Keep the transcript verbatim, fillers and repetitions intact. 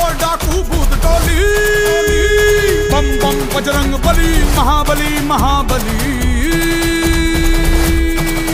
बोल डाकू भूत टोली, बम बम बजरंग बली, महाबली महाबली।